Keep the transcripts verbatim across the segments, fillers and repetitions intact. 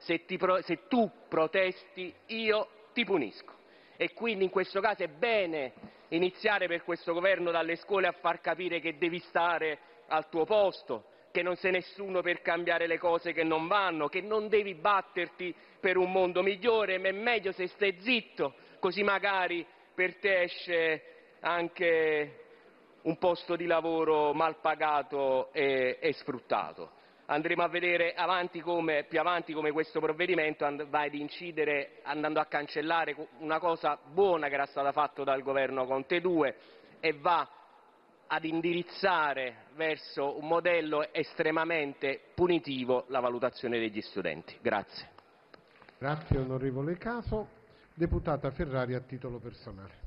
se, ti pro se tu protesti io ti punisco. E quindi in questo caso è bene iniziare per questo governo dalle scuole a far capire che devi stare al tuo posto, che non sei nessuno per cambiare le cose che non vanno, che non devi batterti per un mondo migliore, ma è meglio se stai zitto, così magari per te esce anche un posto di lavoro mal pagato e, e sfruttato. Andremo a vedere avanti come, più avanti come questo provvedimento va ad incidere andando a cancellare una cosa buona che era stata fatta dal governo Conte due e va ad indirizzare verso un modello estremamente punitivo la valutazione degli studenti. Grazie. Grazie onorevole Caso. Deputata Ferrari a titolo personale.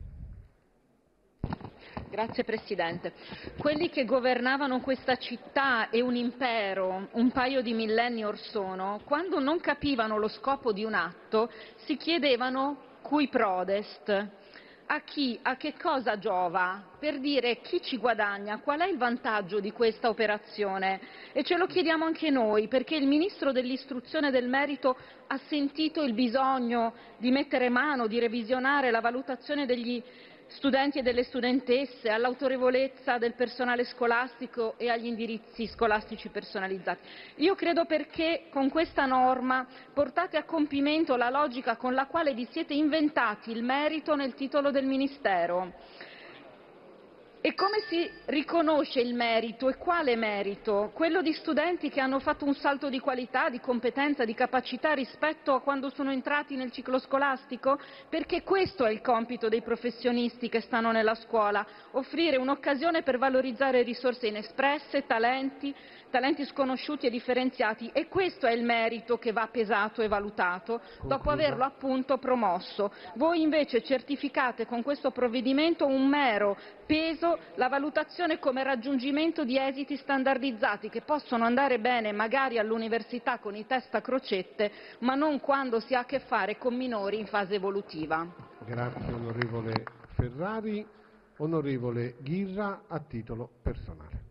Grazie Presidente. Quelli che governavano questa città e un impero un paio di millenni or sono, quando non capivano lo scopo di un atto, si chiedevano cui prodest, a chi, a che cosa giova, per dire chi ci guadagna, qual è il vantaggio di questa operazione. E ce lo chiediamo anche noi, perché il Ministro dell'Istruzione e del Merito ha sentito il bisogno di mettere mano, di revisionare la valutazione degli studenti e delle studentesse, all'autorevolezza del personale scolastico e agli indirizzi scolastici personalizzati. Io credo perché con questa norma portate a compimento la logica con la quale vi siete inventati il merito nel titolo del Ministero. E come si riconosce il merito e quale merito? Quello di studenti che hanno fatto un salto di qualità, di competenza, di capacità rispetto a quando sono entrati nel ciclo scolastico? Perché questo è il compito dei professionisti che stanno nella scuola, offrire un'occasione per valorizzare risorse inespresse, talenti, talenti sconosciuti e differenziati, e questo è il merito che va pesato e valutato dopo averlo appunto promosso. Voi invece certificate con questo provvedimento un mero peso, la valutazione come raggiungimento di esiti standardizzati che possono andare bene magari all'università con i test a crocette, ma non quando si ha a che fare con minori in fase evolutiva. Grazie onorevole Ferrari. Onorevole Ghirra a titolo personale.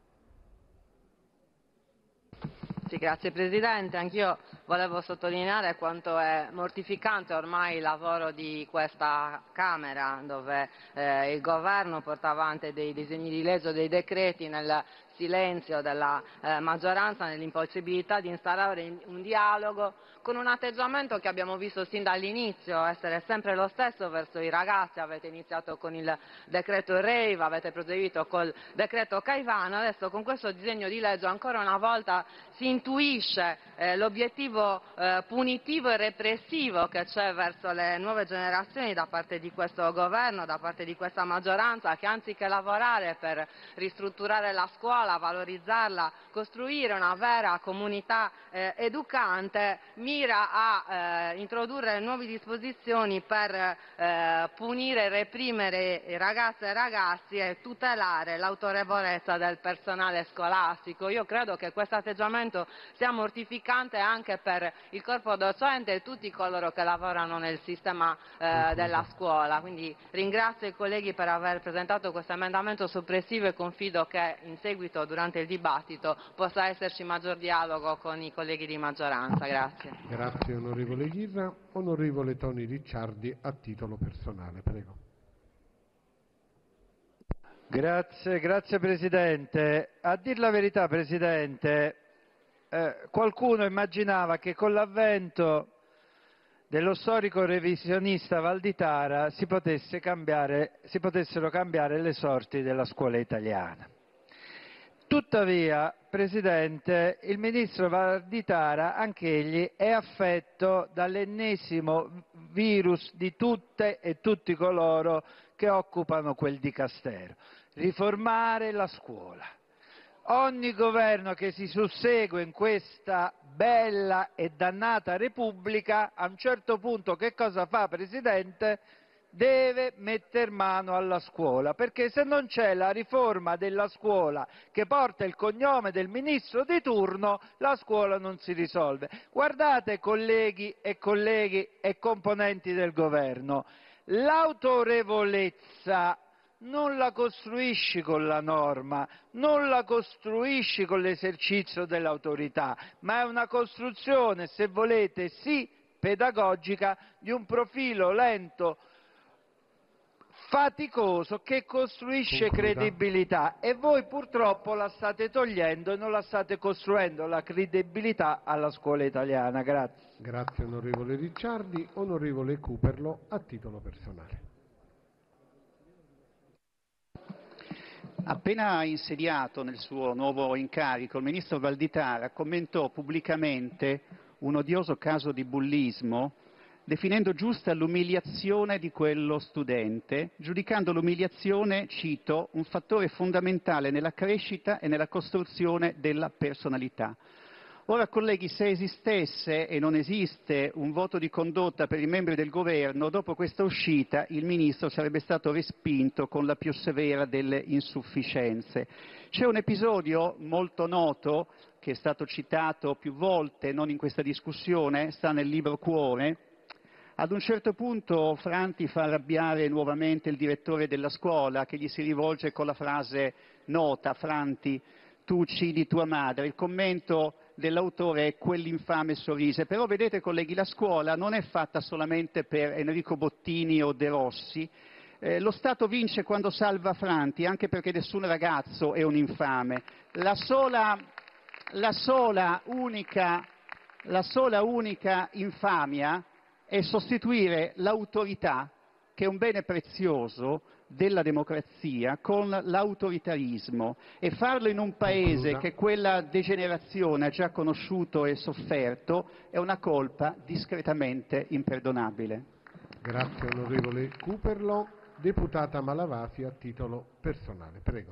Sì, grazie Presidente. Anch'io volevo sottolineare quanto è mortificante ormai il lavoro di questa Camera, dove eh, il Governo porta avanti dei disegni di legge o dei decreti nel silenzio della eh, maggioranza, nell'impossibilità di instaurare un dialogo, con un atteggiamento che abbiamo visto sin dall'inizio essere sempre lo stesso verso i ragazzi. Avete iniziato con il decreto Rave, avete proseguito col decreto Caivano, adesso con questo disegno di legge ancora una volta si intuisce eh, l'obiettivo eh, punitivo e repressivo che c'è verso le nuove generazioni da parte di questo governo, da parte di questa maggioranza, che anziché lavorare per ristrutturare la scuola, valorizzarla, costruire una vera comunità eh, educante, mira a eh, introdurre nuove disposizioni per eh, punire e reprimere ragazze e ragazzi e tutelare l'autorevolezza del personale scolastico. Io credo che questo atteggiamento sia mortificante anche per il corpo docente e tutti coloro che lavorano nel sistema eh, della scuola. Quindi ringrazio i colleghi per aver presentato questo emendamento soppressivo e confido che in seguito, durante il dibattito, possa esserci maggior dialogo con i colleghi di maggioranza. Grazie. Grazie onorevole Ghirra. Onorevole Toni Ricciardi a titolo personale. Prego. Grazie, grazie Presidente. A dir la verità, Presidente, eh, qualcuno immaginava che con l'avvento dello storico revisionista Valditara si, potesse cambiare, si potessero cambiare le sorti della scuola italiana. Tuttavia, Presidente, il Ministro Valditara, anch'egli, è affetto dall'ennesimo virus di tutte e tutti coloro che occupano quel dicastero: riformare la scuola. Ogni governo che si sussegue in questa bella e dannata Repubblica, a un certo punto che cosa fa, Presidente? Deve metter mano alla scuola, perché se non c'è la riforma della scuola che porta il cognome del ministro di turno, la scuola non si risolve. Guardate, colleghi e colleghi e componenti del governo, l'autorevolezza non la costruisci con la norma, non la costruisci con l'esercizio dell'autorità, ma è una costruzione, se volete, sì, pedagogica, di un profilo lento, faticoso, che costruisce Concluda. credibilità, e voi purtroppo la state togliendo e non la state costruendo la credibilità alla scuola italiana. Grazie. Grazie onorevole Ricciardi. Onorevole Cooperlo, a titolo personale. Appena insediato nel suo nuovo incarico, il ministro Valditara commentò pubblicamente un odioso caso di bullismo, definendo giusta l'umiliazione di quello studente, giudicando l'umiliazione, cito, un fattore fondamentale nella crescita e nella costruzione della personalità. Ora, colleghi, se esistesse, e non esiste, un voto di condotta per i membri del governo, dopo questa uscita il ministro sarebbe stato respinto con la più severa delle insufficienze. C'è un episodio molto noto, che è stato citato più volte, non in questa discussione, sta nel libro Cuore. Ad un certo punto Franti fa arrabbiare nuovamente il direttore della scuola, che gli si rivolge con la frase nota: Franti, tu uccidi tua madre. Il commento dell'autore è: quell'infame sorrise. Però vedete, colleghi, la scuola non è fatta solamente per Enrico Bottini o De Rossi. Eh, lo Stato vince quando salva Franti, anche perché nessun ragazzo è un infame. La sola, la sola, unica, la sola unica infamia è sostituire l'autorità, che è un bene prezioso della democrazia, con l'autoritarismo, e farlo in un paese Concluda. che quella degenerazione ha già conosciuto e sofferto è una colpa discretamente imperdonabile. Grazie onorevole Cooperlo. Deputata Malavasi, a titolo personale. Prego.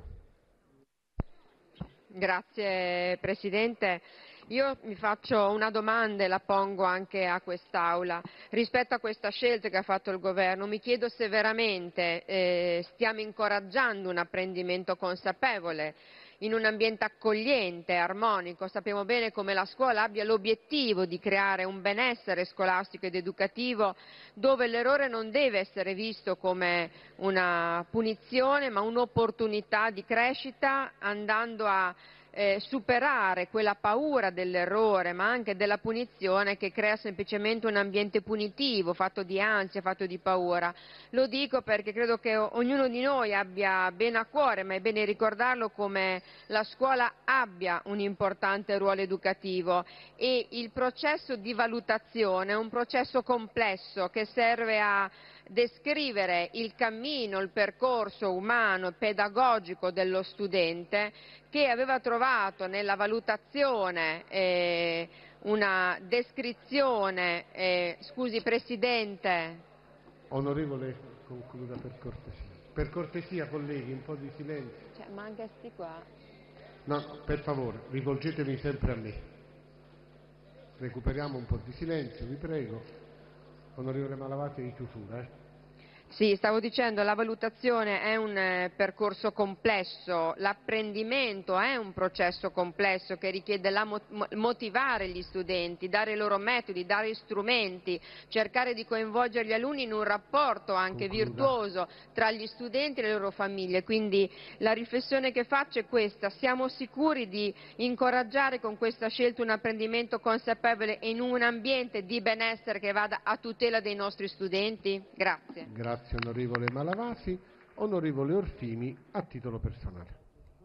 Grazie Presidente. Io mi faccio una domanda e la pongo anche a quest'Aula. Rispetto a questa scelta che ha fatto il Governo, mi chiedo se veramente eh, stiamo incoraggiando un apprendimento consapevole in un ambiente accogliente, armonico. Sappiamo bene come la scuola abbia l'obiettivo di creare un benessere scolastico ed educativo, dove l'errore non deve essere visto come una punizione, ma un'opportunità di crescita, andando a Eh, superare quella paura dell'errore, ma anche della punizione, che crea semplicemente un ambiente punitivo, fatto di ansia, fatto di paura. Lo dico perché credo che ognuno di noi abbia bene a cuore, ma è bene ricordarlo, come la scuola abbia un importante ruolo educativo, e il processo di valutazione è un processo complesso che serve a descrivere il cammino, il percorso umano e pedagogico dello studente, che aveva trovato nella valutazione eh, una descrizione, eh, scusi Presidente. Onorevole, concluda per cortesia. Per cortesia, colleghi, un po' di silenzio. Cioè, ma anche sti qua. No, per favore, rivolgetevi sempre a me. Recuperiamo un po' di silenzio, vi prego. Onorevole Malavasi, di chiusura, eh? Sì, stavo dicendo, la valutazione è un eh, percorso complesso, l'apprendimento è un processo complesso che richiede la mo- motivare gli studenti, dare loro metodi, dare strumenti, cercare di coinvolgere gli alunni in un rapporto anche Concluda. virtuoso tra gli studenti e le loro famiglie. Quindi la riflessione che faccio è questa: siamo sicuri di incoraggiare con questa scelta un apprendimento consapevole in un ambiente di benessere che vada a tutela dei nostri studenti? Grazie. Grazie onorevole Malavasi. Onorevole Orfini, a titolo personale.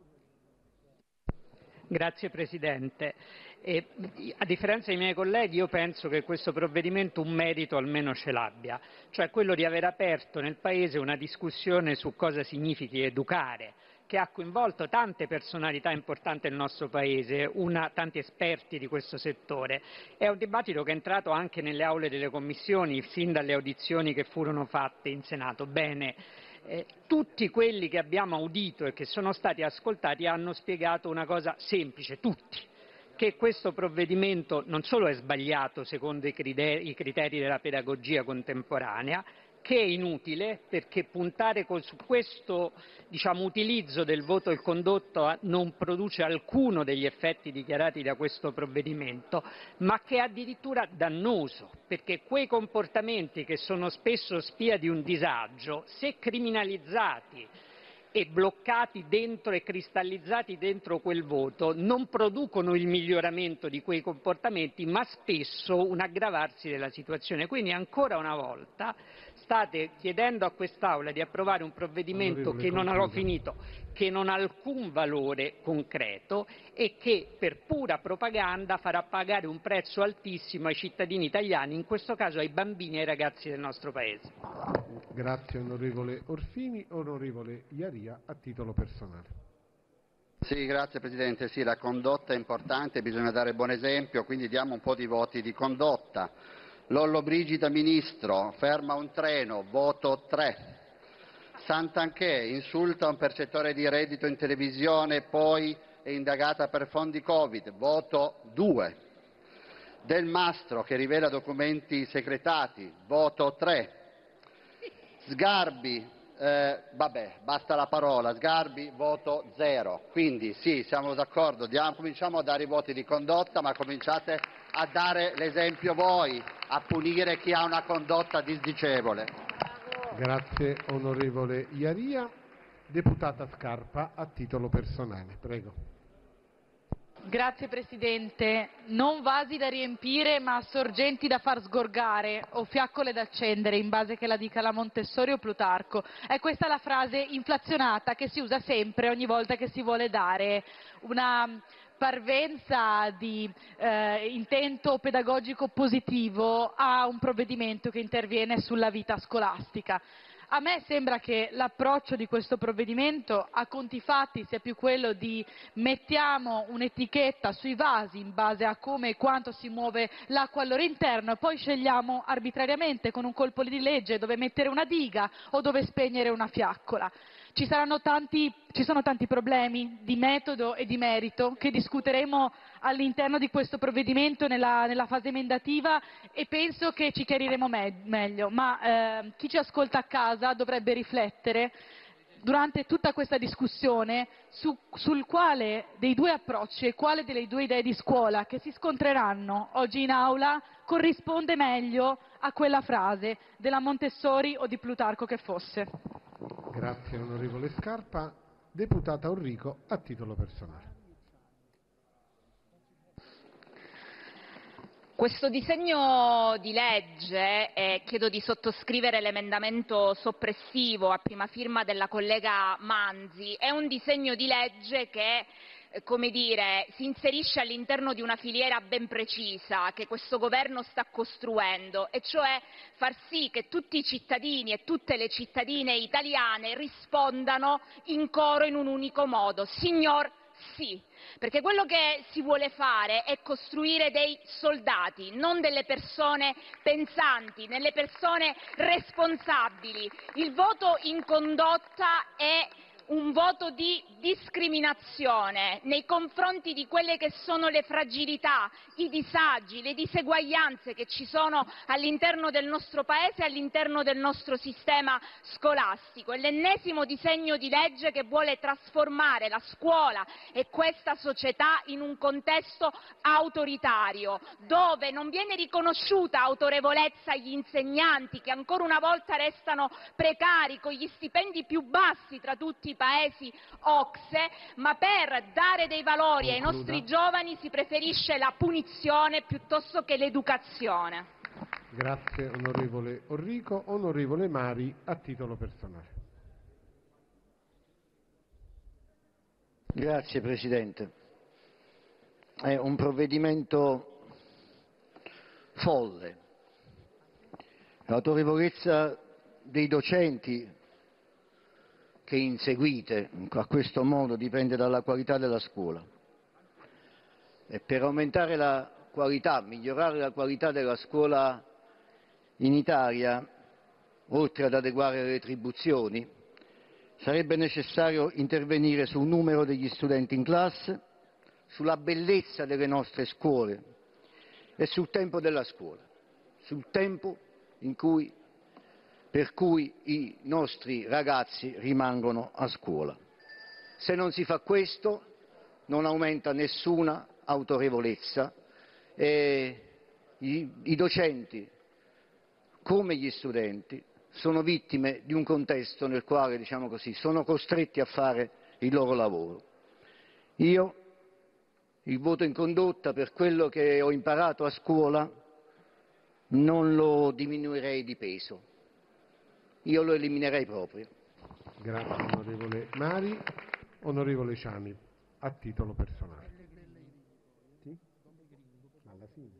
Grazie Presidente. E, a differenza dei miei colleghi, io penso che questo provvedimento un merito almeno ce l'abbia, cioè quello di aver aperto nel Paese una discussione su cosa significhi educare, che ha coinvolto tante personalità importanti del nostro Paese, una, tanti esperti di questo settore. È un dibattito che è entrato anche nelle aule delle commissioni, sin dalle audizioni che furono fatte in Senato. Bene, eh, tutti quelli che abbiamo udito e che sono stati ascoltati hanno spiegato una cosa semplice, tutti, che questo provvedimento non solo è sbagliato secondo i criteri, i criteri della pedagogia contemporanea, che è inutile, perché puntare su questo, diciamo, utilizzo del voto del condotto non produce alcuno degli effetti dichiarati da questo provvedimento, ma che è addirittura dannoso, perché quei comportamenti che sono spesso spia di un disagio, se criminalizzati e bloccati dentro e cristallizzati dentro quel voto non producono il miglioramento di quei comportamenti, ma spesso un aggravarsi della situazione. Quindi ancora una volta state chiedendo a quest'Aula di approvare un provvedimento che non avrò finito, che non ha alcun valore concreto e che per pura propaganda farà pagare un prezzo altissimo ai cittadini italiani, in questo caso ai bambini e ai ragazzi del nostro Paese. Grazie onorevole Orfini. Onorevole Iaria, a titolo personale. Sì, grazie Presidente. Sì, la condotta è importante, bisogna dare buon esempio, quindi diamo un po' di voti di condotta. Lollobrigida Ministro, ferma un treno, voto tre. Santanchè, insulta un percettore di reddito in televisione, poi è indagata per fondi Covid, voto due. Del Mastro, che rivela documenti segretati, voto tre. Sgarbi, eh, vabbè, basta la parola, Sgarbi, voto zero. Quindi sì, siamo d'accordo, diamo, cominciamo a dare i voti di condotta, ma cominciate a dare l'esempio voi, a punire chi ha una condotta disdicevole. Grazie onorevole Iaria. Deputata Scarpa, a titolo personale. Prego. Grazie Presidente. Non vasi da riempire ma sorgenti da far sgorgare o fiaccole da accendere, in base che la dica la Montessori o Plutarco. È questa la frase inflazionata che si usa sempre ogni volta che si vuole dare una parvenza di eh, intento pedagogico positivo a un provvedimento che interviene sulla vita scolastica. A me sembra che l'approccio di questo provvedimento a conti fatti sia più quello di mettiamo un'etichetta sui vasi in base a come e quanto si muove l'acqua al loro interno e poi scegliamo arbitrariamente con un colpo di legge dove mettere una diga o dove spegnere una fiaccola. Ci saranno tanti, ci sono tanti problemi di metodo e di merito che discuteremo all'interno di questo provvedimento nella, nella fase emendativa e penso che ci chiariremo me meglio, ma eh, chi ci ascolta a casa dovrebbe riflettere durante tutta questa discussione su, sul quale dei due approcci e quale delle due idee di scuola che si scontreranno oggi in aula corrisponde meglio a quella frase della Montessori o di Plutarco che fosse. Grazie onorevole Scarpa. Deputata Orrico, a titolo personale. Questo disegno di legge, e chiedo di sottoscrivere l'emendamento soppressivo a prima firma della collega Manzi, è un disegno di legge che come dire, si inserisce all'interno di una filiera ben precisa che questo governo sta costruendo, e cioè far sì che tutti i cittadini e tutte le cittadine italiane rispondano in coro in un unico modo: signor sì. Perché quello che si vuole fare è costruire dei soldati, non delle persone pensanti, delle persone responsabili. Il voto in condotta è un voto di discriminazione nei confronti di quelle che sono le fragilità, i disagi, le diseguaglianze che ci sono all'interno del nostro Paese e all'interno del nostro sistema scolastico. È l'ennesimo disegno di legge che vuole trasformare la scuola e questa società in un contesto autoritario, dove non viene riconosciuta autorevolezza agli insegnanti, che ancora una volta restano precari con gli stipendi più bassi tra tutti i paesi O C S E, ma per dare dei valori ai nostri giovani si preferisce la punizione piuttosto che l'educazione. Grazie onorevole Orrico. Onorevole Mari, a titolo personale. Grazie Presidente. È un provvedimento folle. L'autorevolezza dei docenti che inseguite a questo modo dipende dalla qualità della scuola. E per aumentare la qualità, migliorare la qualità della scuola in Italia, oltre ad adeguare le retribuzioni, sarebbe necessario intervenire sul numero degli studenti in classe, sulla bellezza delle nostre scuole e sul tempo della scuola, sul tempo in cui per cui i nostri ragazzi rimangono a scuola. Se non si fa questo non aumenta nessuna autorevolezza e i, i docenti come gli studenti sono vittime di un contesto nel quale, diciamo così, sono costretti a fare il loro lavoro. Io il voto in condotta, per quello che ho imparato a scuola, non lo diminuirei di peso, io lo eliminerei proprio. Grazie onorevole Mari. Onorevole Ciani, a titolo personale. Sì? Alla fine.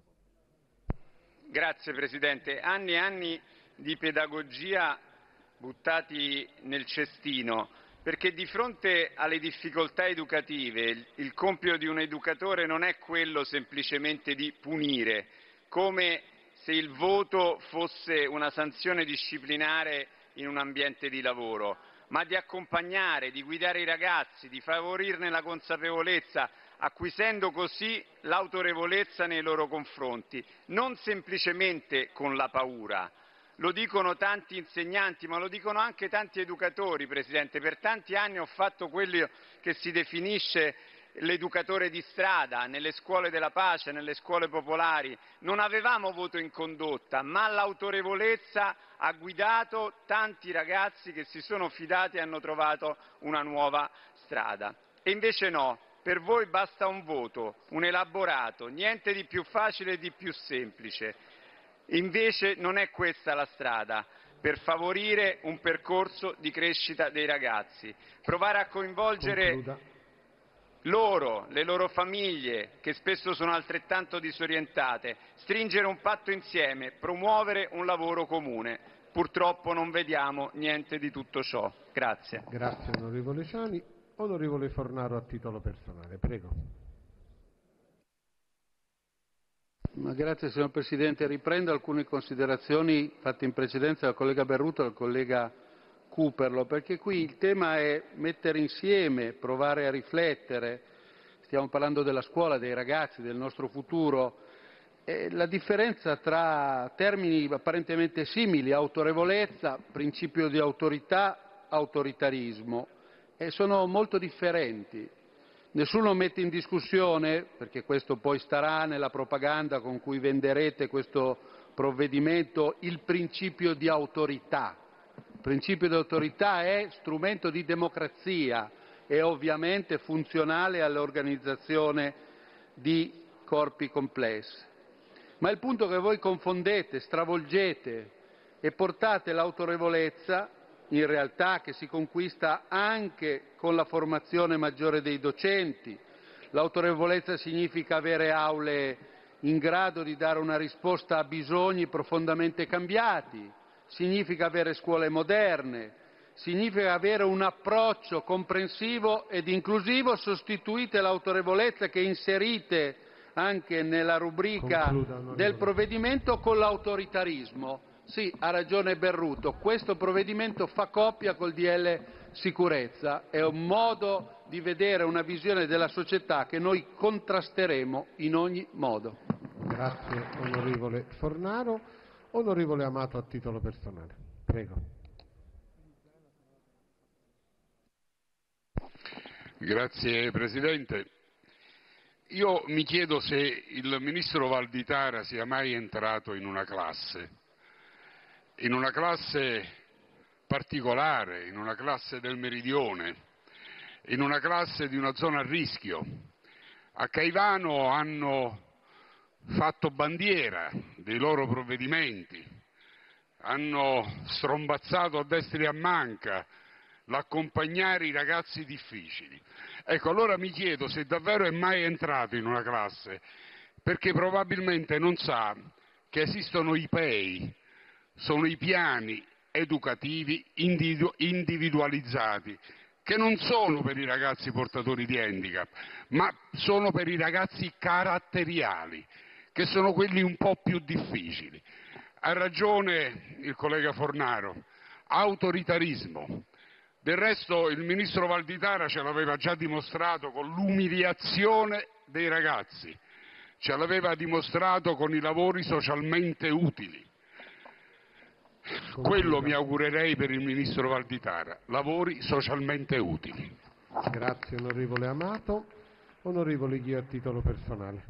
Grazie Presidente. Anni e anni di pedagogia buttati nel cestino, perché di fronte alle difficoltà educative il compito di un educatore non è quello semplicemente di punire, come se il voto fosse una sanzione disciplinare in un ambiente di lavoro, ma di accompagnare, di guidare i ragazzi, di favorirne la consapevolezza, acquisendo così l'autorevolezza nei loro confronti, non semplicemente con la paura. Lo dicono tanti insegnanti, ma lo dicono anche tanti educatori, Presidente. Per tanti anni ho fatto quello che si definisce l'educatore di strada, nelle scuole della pace, nelle scuole popolari. Non avevamo voto in condotta, ma l'autorevolezza ha guidato tanti ragazzi che si sono fidati e hanno trovato una nuova strada. E invece no, per voi basta un voto, un elaborato, niente di più facile e di più semplice. Invece non è questa la strada per favorire un percorso di crescita dei ragazzi. Provare a coinvolgere Concluda. loro, le loro famiglie, che spesso sono altrettanto disorientate, stringere un patto insieme, promuovere un lavoro comune. Purtroppo non vediamo niente di tutto ciò. Grazie. Grazie onorevole Ciani. Onorevole Fornaro, a titolo personale. Prego. Ma grazie signor Presidente. Riprendo alcune considerazioni fatte in precedenza dal collega Berruto e dal collega Cooperlo, perché qui il tema è mettere insieme, provare a riflettere. Stiamo parlando della scuola, dei ragazzi, del nostro futuro. E la differenza tra termini apparentemente simili, autorevolezza, principio di autorità, autoritarismo, e sono molto differenti. Nessuno mette in discussione, perché questo poi starà nella propaganda con cui venderete questo provvedimento, il principio di autorità. Il principio di autorità è strumento di democrazia e ovviamente funzionale all'organizzazione di corpi complessi. Ma il punto che voi confondete, stravolgete e portate l'autorevolezza, in realtà che si conquista anche con la formazione maggiore dei docenti. L'autorevolezza significa avere aule in grado di dare una risposta a bisogni profondamente cambiati, significa avere scuole moderne, significa avere un approccio comprensivo ed inclusivo. Sostituite l'autorevolezza che inserite anche nella rubrica del provvedimento con l'autoritarismo. Sì, ha ragione Berruto, questo provvedimento fa coppia col D L sicurezza, è un modo di vedere una visione della società che noi contrasteremo in ogni modo. Grazie onorevole Fornaro. Onorevole Amato, a titolo personale. Prego. Grazie Presidente. Io mi chiedo se il Ministro Valditara sia mai entrato in una classe. In una classe particolare, in una classe del Meridione, in una classe di una zona a rischio. A Caivano hanno fatto bandiera dei loro provvedimenti, hanno strombazzato a destra e a manca l'accompagnare i ragazzi difficili. Ecco, allora mi chiedo se davvero è mai entrato in una classe, perché probabilmente non sa che esistono i P E I, sono i piani educativi individualizzati, che non sono per i ragazzi portatori di handicap, ma sono per i ragazzi caratteriali, che sono quelli un po' più difficili. Ha ragione il collega Fornaro, autoritarismo. Del resto il Ministro Valditara ce l'aveva già dimostrato con l'umiliazione dei ragazzi, ce l'aveva dimostrato con i lavori socialmente utili. Quello mi augurerei per il Ministro Valditara, lavori socialmente utili. Grazie onorevole Amato. Onorevole Ghio, a titolo personale.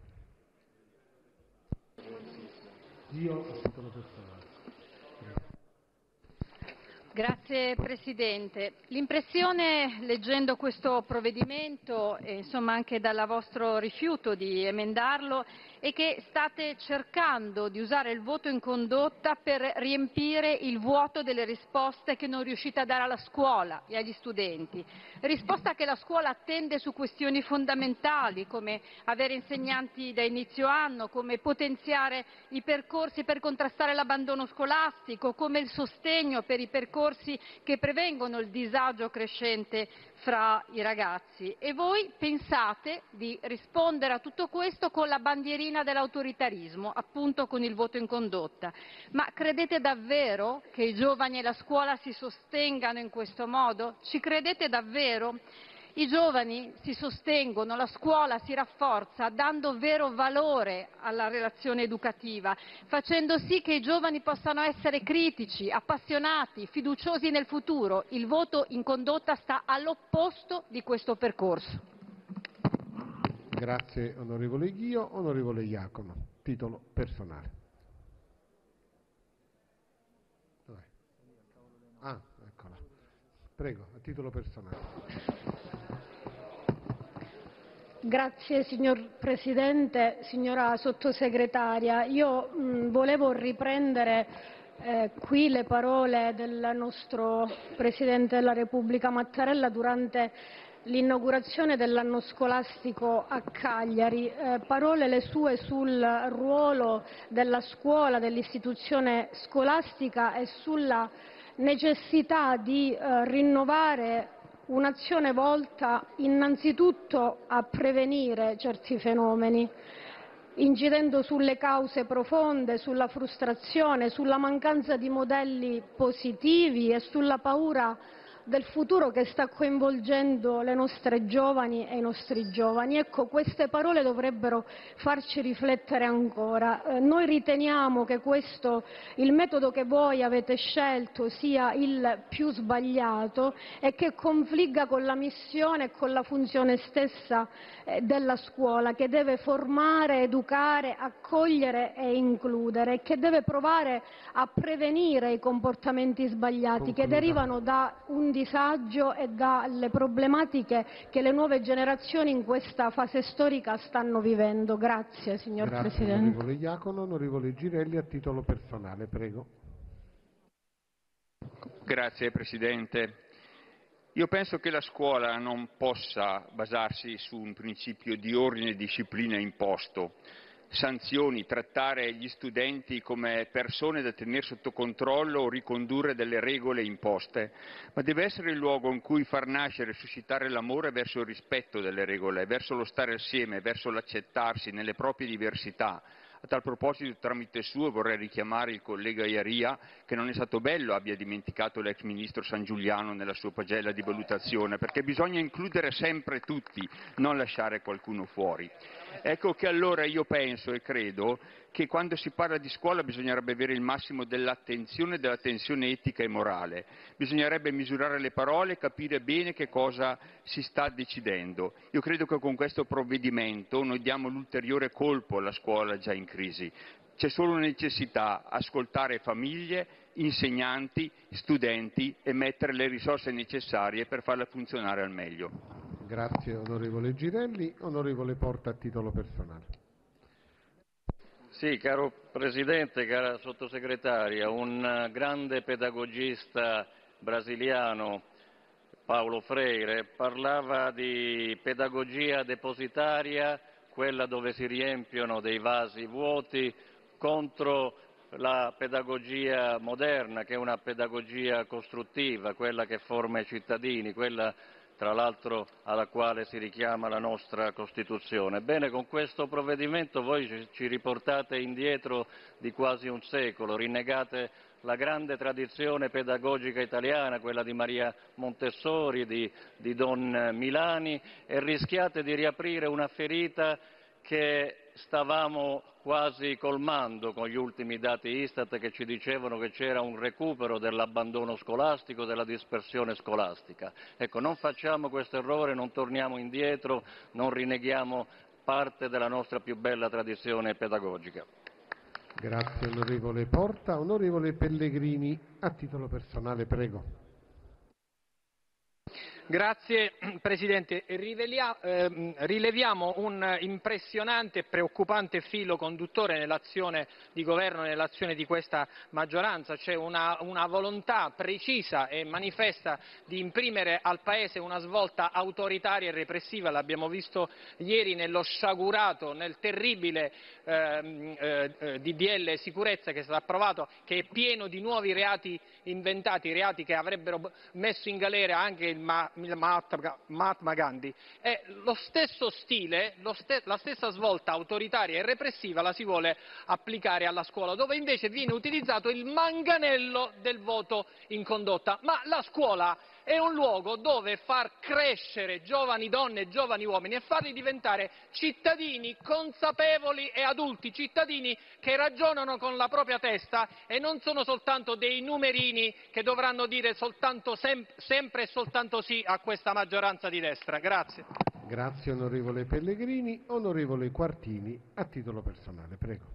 Ghio, a titolo personale. Grazie Presidente. L'impressione, leggendo questo provvedimento e insomma anche dal vostro rifiuto di emendarlo, è che state cercando di usare il voto in condotta per riempire il vuoto delle risposte che non riuscite a dare alla scuola e agli studenti. Risposta che la scuola attende su questioni fondamentali come avere insegnanti da inizio anno, come potenziare i percorsi per contrastare l'abbandono scolastico, come il sostegno per i percorsi che prevengono il disagio crescente fra i ragazzi. E voi pensate di rispondere a tutto questo con la bandierina dell'autoritarismo, appunto con il voto in condotta. Ma credete davvero che i giovani e la scuola si sostengano in questo modo? Ci credete davvero? I giovani si sostengono, la scuola si rafforza dando vero valore alla relazione educativa, facendo sì che i giovani possano essere critici, appassionati, fiduciosi nel futuro. Il voto in condotta sta all'opposto di questo percorso. Grazie onorevole Ghio. Onorevole Iacono, titolo personale. Dov'è? Ah, eccola. Prego, a titolo personale. Grazie signor Presidente, signora Sottosegretaria. Io mh, volevo riprendere eh, qui le parole del nostro Presidente della Repubblica Mattarella durante l'inaugurazione dell'anno scolastico a Cagliari, eh, parole le sue sul ruolo della scuola, dell'istituzione scolastica e sulla necessità di eh, rinnovare un'azione volta innanzitutto a prevenire certi fenomeni, incidendo sulle cause profonde, sulla frustrazione, sulla mancanza di modelli positivi e sulla paura del futuro che sta coinvolgendo le nostre giovani e i nostri giovani. Ecco, queste parole dovrebbero farci riflettere ancora. Eh, noi riteniamo che questo, il metodo che voi avete scelto sia il più sbagliato e che confligga con la missione e con la funzione stessa eh, della scuola, che deve formare, educare, accogliere e includere, e che deve provare a prevenire i comportamenti sbagliati che derivano da un disagio e dalle problematiche che le nuove generazioni in questa fase storica stanno vivendo. Grazie, signor Grazie, Presidente. onorevole Iacono. Onorevole Girelli, a titolo personale, prego. Grazie Presidente. Io penso che la scuola non possa basarsi su un principio di ordine e disciplina imposto, sanzioni, trattare gli studenti come persone da tenere sotto controllo o ricondurre delle regole imposte, ma deve essere il luogo in cui far nascere e suscitare l'amore verso il rispetto delle regole, verso lo stare assieme, verso l'accettarsi nelle proprie diversità. A tal proposito, tramite suo, vorrei richiamare il collega Iaria, che non è stato bello abbia dimenticato l'ex ministro San Giuliano nella sua pagella di valutazione, perché bisogna includere sempre tutti, non lasciare qualcuno fuori. Ecco che allora io penso e credo che quando si parla di scuola bisognerebbe avere il massimo dell'attenzione e della tensione etica e morale. Bisognerebbe misurare le parole e capire bene che cosa si sta decidendo. Io credo che con questo provvedimento noi diamo l'ulteriore colpo alla scuola già in crisi. C'è solo necessità ascoltare famiglie, insegnanti, studenti e mettere le risorse necessarie per farla funzionare al meglio. Grazie onorevole Girelli. Onorevole Porta, a titolo personale. Sì, caro Presidente, cara Sottosegretaria, un grande pedagogista brasiliano, Paulo Freire, parlava di pedagogia depositaria, quella dove si riempiono dei vasi vuoti, contro la pedagogia moderna, che è una pedagogia costruttiva, quella che forma i cittadini, quella tra l'altro alla quale si richiama la nostra Costituzione. Bene, con questo provvedimento voi ci riportate indietro di quasi un secolo, rinnegate la grande tradizione pedagogica italiana, quella di Maria Montessori, di, di Don Milani, e rischiate di riaprire una ferita che stavamo quasi colmando con gli ultimi dati Istat che ci dicevano che c'era un recupero dell'abbandono scolastico, della dispersione scolastica. Ecco, non facciamo questo errore, non torniamo indietro, non rinneghiamo parte della nostra più bella tradizione pedagogica. Grazie onorevole Porta. Onorevole Pellegrini, a titolo personale, prego. Grazie Presidente. Rivelia, eh, rileviamo un impressionante e preoccupante filo conduttore nell'azione di governo e nell'azione di questa maggioranza. C'è una, una volontà precisa e manifesta di imprimere al Paese una svolta autoritaria e repressiva. L'abbiamo visto ieri nello sciagurato, nel terribile eh, eh, D D L sicurezza che è stato approvato, che è pieno di nuovi reati inventati, reati che avrebbero messo in galera anche il ma Mahatma Gandhi. È lo stesso stile, lo ste la stessa svolta autoritaria e repressiva la si vuole applicare alla scuola, dove invece viene utilizzato il manganello del voto in condotta. Ma la scuola è un luogo dove far crescere giovani donne e giovani uomini e farli diventare cittadini consapevoli e adulti, cittadini che ragionano con la propria testa e non sono soltanto dei numerini che dovranno dire soltanto sem sempre e soltanto sì a questa maggioranza di destra. Grazie. Grazie onorevole Pellegrini. Onorevole Quartini, a titolo personale, prego.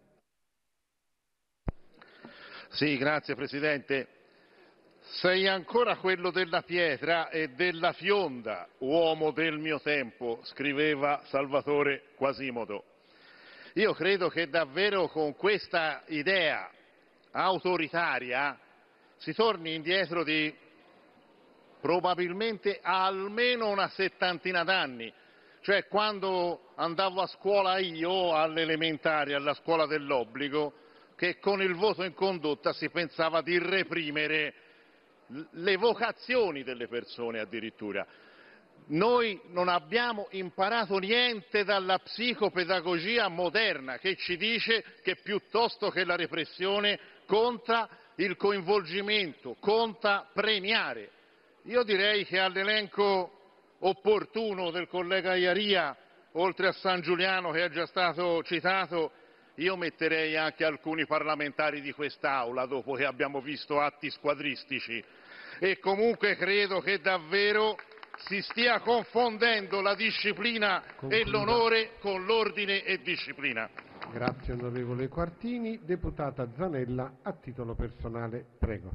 Sì, grazie Presidente. Sei ancora quello della pietra e della fionda, uomo del mio tempo, scriveva Salvatore Quasimodo. Io credo che davvero con questa idea autoritaria si torni indietro di probabilmente almeno una settantina d'anni, cioè quando andavo a scuola io, alle elementari, alla scuola dell'obbligo, che con il voto in condotta si pensava di reprimere le vocazioni delle persone addirittura. Noi non abbiamo imparato niente dalla psicopedagogia moderna che ci dice che piuttosto che la repressione conta il coinvolgimento, conta premiare. Io direi che all'elenco opportuno del collega Iaria, oltre a San Giuliano che è già stato citato, io metterei anche alcuni parlamentari di quest'Aula, dopo che abbiamo visto atti squadristici. E comunque credo che davvero si stia confondendo la disciplina Concluda. e l'onore con l'ordine e disciplina. Grazie onorevole Quartini. Deputata Zanella, a titolo personale, prego.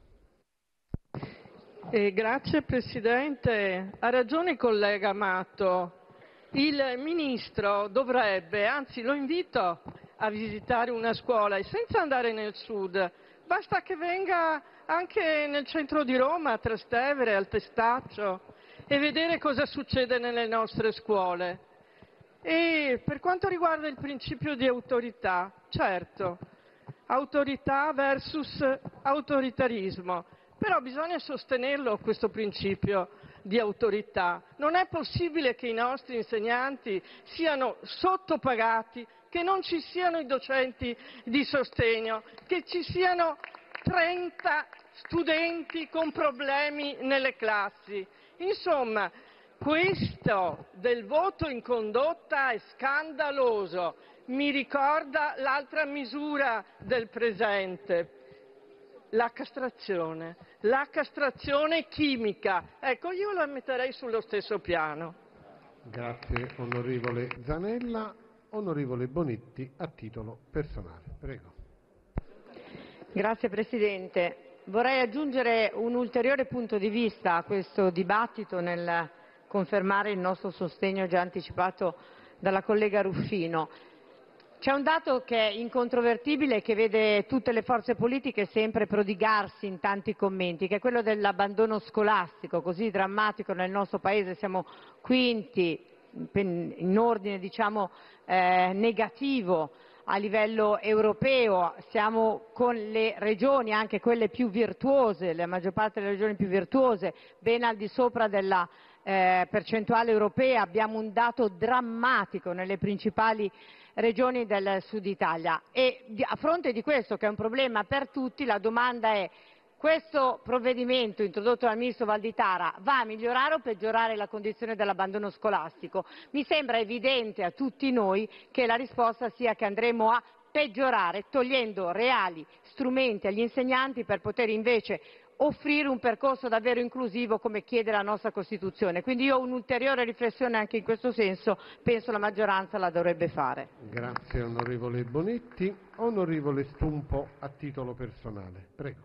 Eh, grazie Presidente. Ha ragione il collega Amato. Il Ministro dovrebbe, anzi lo invito a visitare una scuola e senza andare nel sud, basta che venga anche nel centro di Roma, a Trastevere, al Testaccio, e vedere cosa succede nelle nostre scuole. E per quanto riguarda il principio di autorità, certo, autorità versus autoritarismo, però bisogna sostenerlo questo principio di autorità. Non è possibile che i nostri insegnanti siano sottopagati, che non ci siano i docenti di sostegno, che ci siano trenta studenti con problemi nelle classi. Insomma, questo del voto in condotta è scandaloso. Mi ricorda l'altra misura del presente, la castrazione, la castrazione chimica. Ecco, io la metterei sullo stesso piano. Grazie onorevole Zanella. Onorevole Bonetti, a titolo personale, prego. Grazie Presidente. Vorrei aggiungere un ulteriore punto di vista a questo dibattito nel confermare il nostro sostegno già anticipato dalla collega Ruffino. C'è un dato che è incontrovertibile e che vede tutte le forze politiche sempre prodigarsi in tanti commenti, che è quello dell'abbandono scolastico, così drammatico nel nostro Paese. Siamo quinti in ordine, diciamo, eh, negativo a livello europeo, siamo con le regioni, anche quelle più virtuose, la maggior parte delle regioni più virtuose, ben al di sopra della eh, percentuale europea. Abbiamo un dato drammatico nelle principali regioni del Sud Italia e a fronte di questo, che è un problema per tutti, la domanda è: questo provvedimento introdotto dal Ministro Valditara va a migliorare o peggiorare la condizione dell'abbandono scolastico? Mi sembra evidente a tutti noi che la risposta sia che andremo a peggiorare, togliendo reali strumenti agli insegnanti per poter invece offrire un percorso davvero inclusivo come chiede la nostra Costituzione. Quindi io un'ulteriore riflessione anche in questo senso penso la maggioranza la dovrebbe fare. Grazie onorevole Bonetti. Onorevole Stumpo a titolo personale. Prego.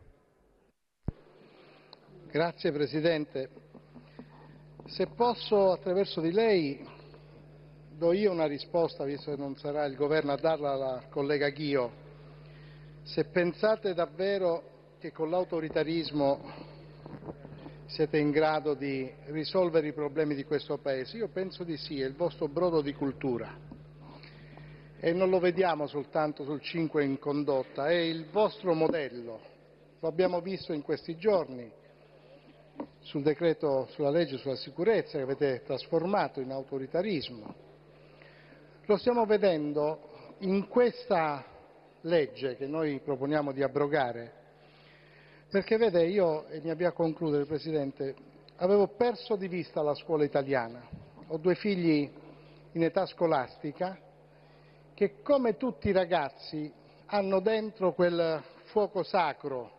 Grazie Presidente. Se posso, attraverso di lei, do io una risposta, visto che non sarà il Governo a darla alla collega Ghio. Se pensate davvero che con l'autoritarismo siete in grado di risolvere i problemi di questo Paese, io penso di sì, è il vostro brodo di cultura. E non lo vediamo soltanto sul cinque in condotta, è il vostro modello. Lo abbiamo visto in questi giorni sul decreto sulla legge sulla sicurezza che avete trasformato in autoritarismo. Lo stiamo vedendo in questa legge che noi proponiamo di abrogare, perché vede, io, e mi avvio a concludere Presidente, avevo perso di vista la scuola italiana. Ho due figli in età scolastica che, come tutti i ragazzi, hanno dentro quel fuoco sacro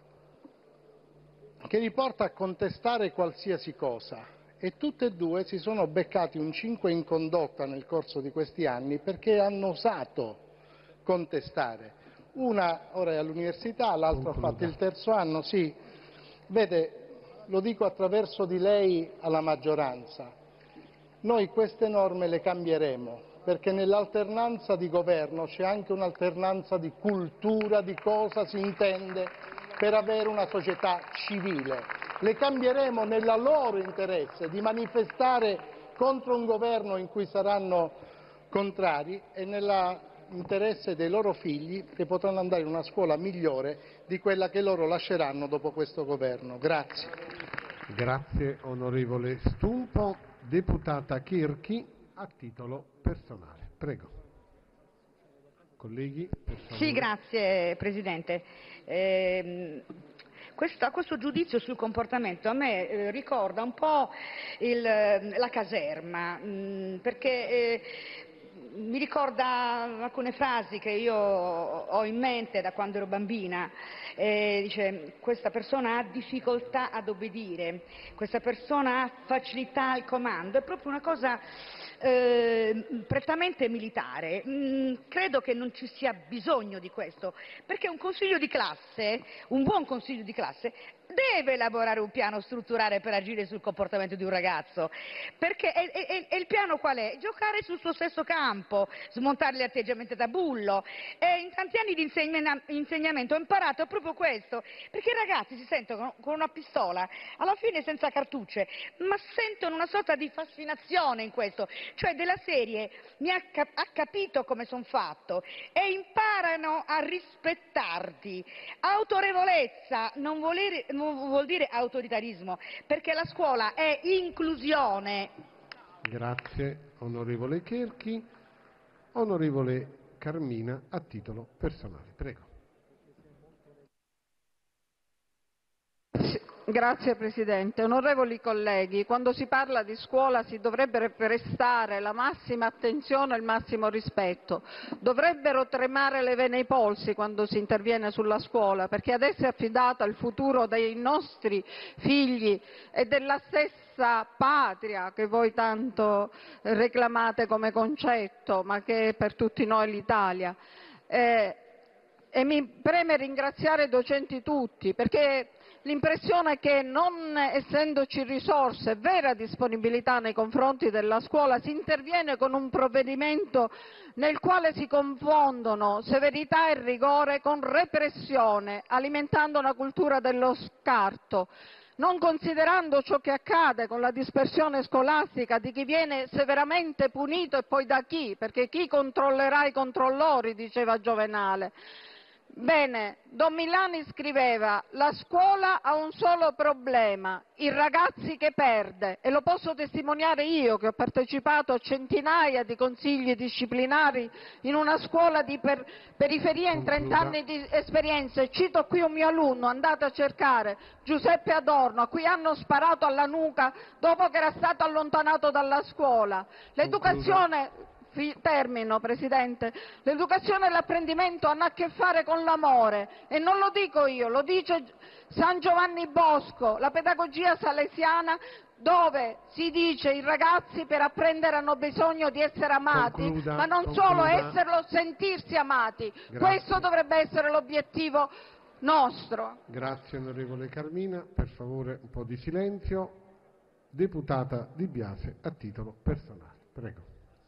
che li porta a contestare qualsiasi cosa, e tutte e due si sono beccati un cinque in condotta nel corso di questi anni perché hanno osato contestare. Una ora è all'università, l'altra ha fatto il terzo anno. Sì, vede, lo dico attraverso di lei alla maggioranza, noi queste norme le cambieremo, perché nell'alternanza di governo c'è anche un'alternanza di cultura, di cosa si intende per avere una società civile. Le cambieremo nella loro interesse di manifestare contro un governo in cui saranno contrari e nell'interesse dei loro figli che potranno andare in una scuola migliore di quella che loro lasceranno dopo questo governo. Grazie. Grazie onorevole Stumpo. Deputata Chierchi a titolo personale. Prego. Colleghi, sì, grazie Presidente. Eh, questo, questo giudizio sul comportamento a me eh, ricorda un po' il, la caserma, mh, perché eh, mi ricorda alcune frasi che io ho in mente da quando ero bambina. Eh, dice: questa persona ha difficoltà ad obbedire, questa persona ha facilità al comando. È proprio una cosa eh, prettamente militare. Mm, credo che non ci sia bisogno di questo, perché un consiglio di classe, un buon consiglio di classe, deve elaborare un piano strutturale per agire sul comportamento di un ragazzo, perché è, è, è il piano qual è? Giocare sul suo stesso campo, smontare gli atteggiamenti da bullo. E in tanti anni di insegna, insegnamento ho imparato proprio questo, perché i ragazzi si sentono con una pistola, alla fine senza cartucce, ma sentono una sorta di fascinazione in questo, cioè della serie mi ha, ha capito come sono fatto, e imparano a rispettarti. Autorevolezza non volere vuol dire autoritarismo, perché la scuola è inclusione. Grazie onorevole Chierchi. Onorevole Carmina a titolo personale. Prego. Grazie Presidente. Onorevoli colleghi, quando si parla di scuola si dovrebbe prestare la massima attenzione e il massimo rispetto. Dovrebbero tremare le vene ai polsi quando si interviene sulla scuola, perché ad essa è affidato il futuro dei nostri figli e della stessa patria che voi tanto reclamate come concetto, ma che è per tutti noi l'Italia. Eh, e mi preme ringraziare i docenti tutti, perché l'impressione è che, non essendoci risorse e vera disponibilità nei confronti della scuola, si interviene con un provvedimento nel quale si confondono severità e rigore con repressione, alimentando una cultura dello scarto, non considerando ciò che accade con la dispersione scolastica di chi viene severamente punito e poi da chi, perché chi controllerà i controllori, diceva Giovenale. Bene, Don Milani scriveva: la scuola ha un solo problema, i ragazzi che perde, e lo posso testimoniare io che ho partecipato a centinaia di consigli disciplinari in una scuola di per periferia in trent'anni di esperienza. E cito qui un mio alunno, andate a cercare, Giuseppe Adorno, a cui hanno sparato alla nuca dopo che era stato allontanato dalla scuola. L'educazione... Termino, Presidente. L'educazione e l'apprendimento hanno a che fare con l'amore e non lo dico io, lo dice San Giovanni Bosco, la pedagogia salesiana, dove si dice i ragazzi per apprendere hanno bisogno di essere amati, Concluda, ma non concluda. solo esserlo, sentirsi amati. Grazie. Questo dovrebbe essere l'obiettivo nostro. Grazie onorevole Carmina, per favore un po' di silenzio. Deputata Di Biase a titolo personale. Prego.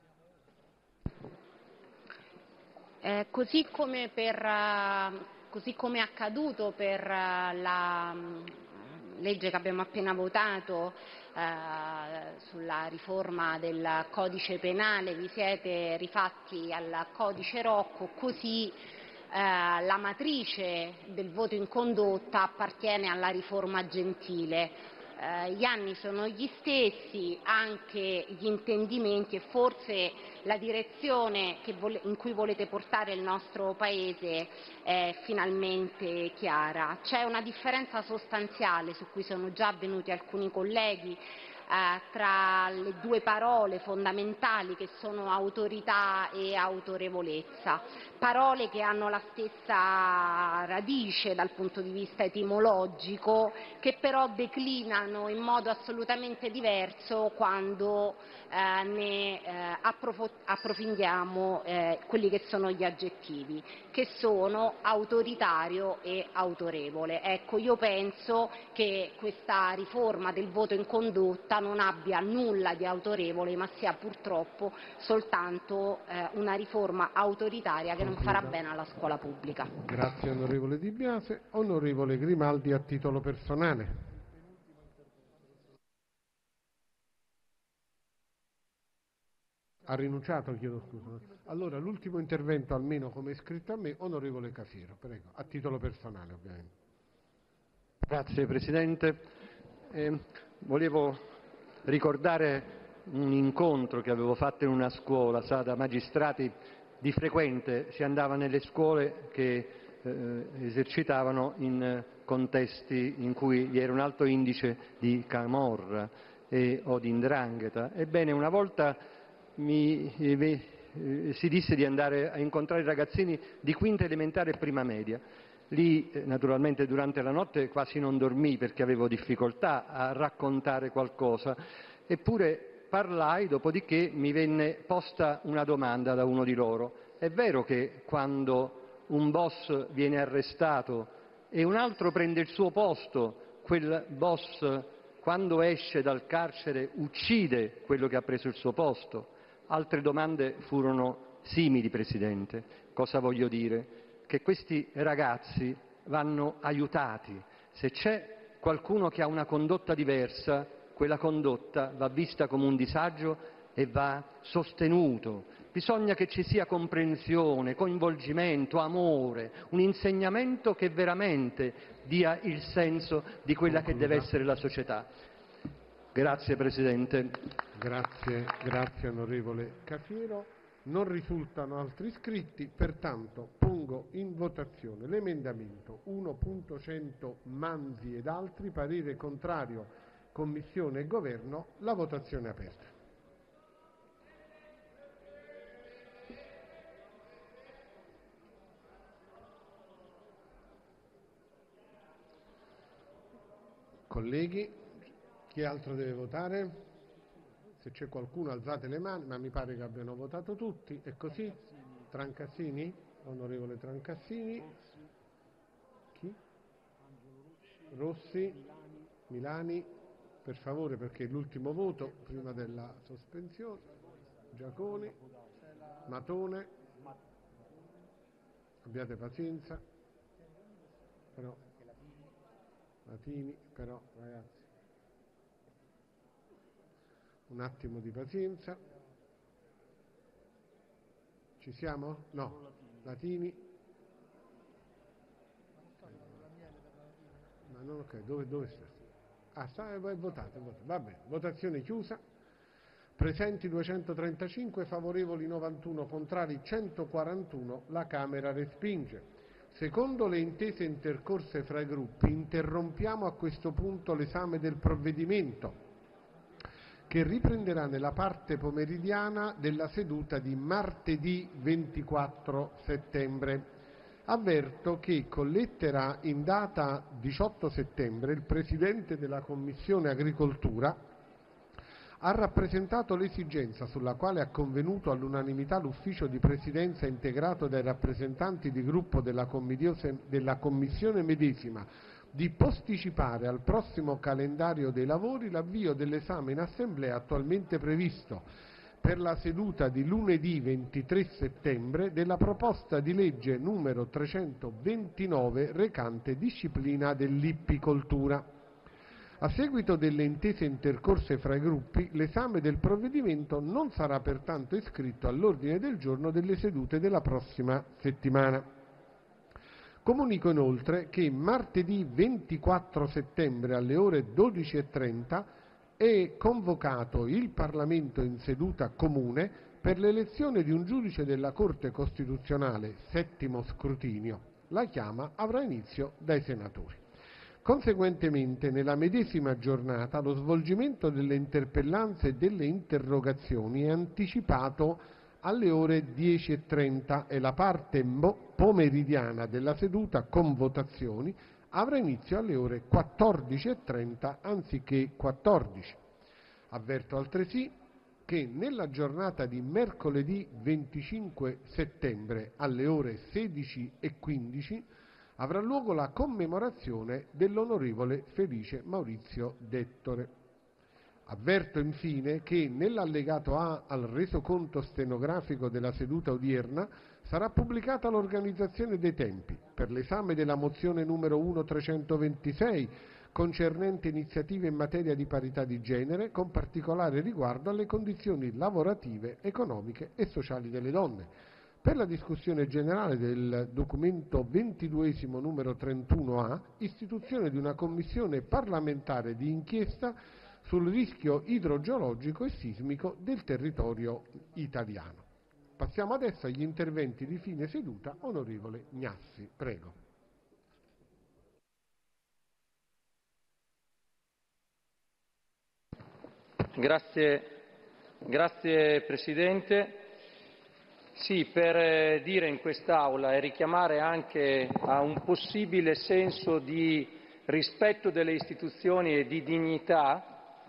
Eh, così come per, uh, così come è accaduto per uh, la um, legge che abbiamo appena votato uh, sulla riforma del codice penale, vi siete rifatti al codice Rocco, così uh, la matrice del voto in condotta appartiene alla riforma Gentile. Uh, gli anni sono gli stessi, anche gli intendimenti e forse la direzione che vole- in cui volete portare il nostro Paese è finalmente chiara. C'è una differenza sostanziale su cui sono già venuti alcuni colleghi eh, tra le due parole fondamentali che sono autorità e autorevolezza, parole che hanno la stessa radice dal punto di vista etimologico, che però declinano in modo assolutamente diverso quando eh, ne eh, approfo- approfondiamo eh, quelli che sono gli aggettivi, che sono autoritario e autorevole. Ecco, io penso che questa riforma del voto in condotta non abbia nulla di autorevole, ma sia purtroppo soltanto eh, una riforma autoritaria che non farà bene alla scuola pubblica. Grazie onorevole Di Biase. Onorevole Grimaldi a titolo personale. Ha rinunciato, chiedo scusa. Allora l'ultimo intervento, almeno come è scritto a me, onorevole Cafiero, prego, a titolo personale ovviamente. Grazie Presidente. Eh, volevo ricordare un incontro che avevo fatto in una scuola, sa, da magistrati di frequente si andava nelle scuole che eh, esercitavano in contesti in cui vi era un alto indice di camorra e, o di 'ndrangheta. Ebbene, una volta mi, eh, si disse di andare a incontrare i ragazzini di quinta elementare e prima media. Lì, eh, naturalmente, durante la notte quasi non dormii perché avevo difficoltà a raccontare qualcosa, eppure parlai, dopodiché mi venne posta una domanda da uno di loro. È vero che quando un boss viene arrestato e un altro prende il suo posto, quel boss, quando esce dal carcere, uccide quello che ha preso il suo posto? Altre domande furono simili, Presidente. Cosa voglio dire? Che questi ragazzi vanno aiutati. Se c'è qualcuno che ha una condotta diversa, quella condotta va vista come un disagio e va sostenuto. Bisogna che ci sia comprensione, coinvolgimento, amore, un insegnamento che veramente dia il senso di quella che deve essere la società. Grazie Presidente. Grazie, grazie onorevole Cafiero. Non risultano altri iscritti, pertanto pongo in votazione l'emendamento uno punto cento Manzi ed altri, parere contrario Commissione e Governo, la votazione è aperta. Colleghi, chi altro deve votare? Se c'è qualcuno alzate le mani, ma mi pare che abbiano votato tutti. È così? Trancassini? Onorevole Trancassini? Chi? Rossi? Milani? Per favore, perché è l'ultimo voto prima della sospensione. Giaconi? Matone? Abbiate pazienza. Però, Latini, però, ragazzi. Un attimo di pazienza. Ci siamo? No. Latini. Ma non ok, dove, dove sta? Ah, sta, votate, votate. Va bene, votazione chiusa. Presenti duecentotrentacinque, favorevoli novantuno, contrari centoquarantuno, la Camera respinge. Secondo le intese intercorse fra i gruppi, interrompiamo a questo punto l'esame del provvedimento, che riprenderà nella parte pomeridiana della seduta di martedì ventiquattro settembre. Avverto che con lettera in data diciotto settembre il Presidente della Commissione Agricoltura ha rappresentato l'esigenza, sulla quale ha convenuto all'unanimità l'Ufficio di Presidenza integrato dai rappresentanti di gruppo della Commissione medesima, di posticipare al prossimo calendario dei lavori l'avvio dell'esame in Assemblea attualmente previsto per la seduta di lunedì ventitré settembre della proposta di legge numero trecentoventinove recante disciplina dell'ippicoltura. A seguito delle intese intercorse fra i gruppi, l'esame del provvedimento non sarà pertanto iscritto all'ordine del giorno delle sedute della prossima settimana. Comunico inoltre che martedì ventiquattro settembre alle ore dodici e trenta è convocato il Parlamento in seduta comune per l'elezione di un giudice della Corte Costituzionale, settimo scrutinio. La chiama avrà inizio dai senatori. Conseguentemente, nella medesima giornata, lo svolgimento delle interpellanze e delle interrogazioni è anticipato alle ore dieci e trenta e la parte pomeridiana della seduta con votazioni avrà inizio alle ore quattordici e trenta anziché quattordici. Avverto altresì che nella giornata di mercoledì venticinque settembre alle ore sedici e quindici avrà luogo la commemorazione dell'onorevole Felice Maurizio D'Ettore. Avverto infine che nell'allegato A al resoconto stenografico della seduta odierna sarà pubblicata l'organizzazione dei tempi per l'esame della mozione numero uno trecentoventisei concernente iniziative in materia di parità di genere, con particolare riguardo alle condizioni lavorative, economiche e sociali delle donne. Per la discussione generale del documento ventiduesimo numero trentuno A, istituzione di una commissione parlamentare di inchiesta sul rischio idrogeologico e sismico del territorio italiano. Passiamo adesso agli interventi di fine seduta. Onorevole Gnassi, prego. Grazie, grazie Presidente. Sì, per dire in quest'Aula e richiamare anche a un possibile senso di rispetto delle istituzioni e di dignità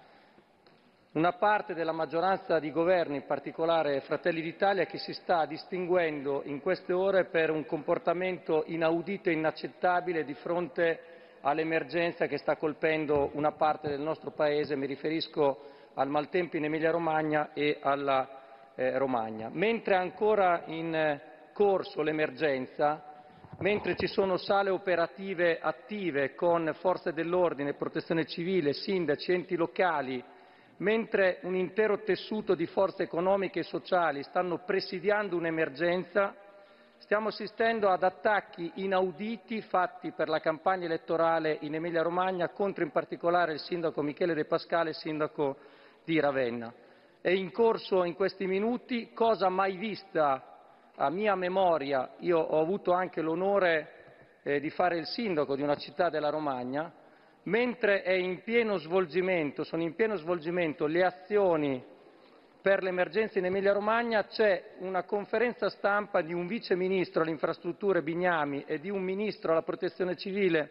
una parte della maggioranza di governo, in particolare Fratelli d'Italia, che si sta distinguendo in queste ore per un comportamento inaudito e inaccettabile di fronte all'emergenza che sta colpendo una parte del nostro Paese. Mi riferisco al maltempo in Emilia-Romagna e alla Eh, Romagna. Mentre è ancora in eh, corso l'emergenza, mentre ci sono sale operative attive con forze dell'ordine, protezione civile, sindaci, enti locali, mentre un intero tessuto di forze economiche e sociali stanno presidiando un'emergenza, stiamo assistendo ad attacchi inauditi fatti per la campagna elettorale in Emilia-Romagna contro in particolare il sindaco Michele De Pascale, sindaco di Ravenna. È in corso in questi minuti, cosa mai vista a mia memoria. Io ho avuto anche l'onore eh, di fare il sindaco di una città della Romagna, mentre è in pieno svolgimento, sono in pieno svolgimento le azioni per l'emergenza in Emilia-Romagna, c'è una conferenza stampa di un vice ministro alle infrastrutture Bignami e di un ministro alla protezione civile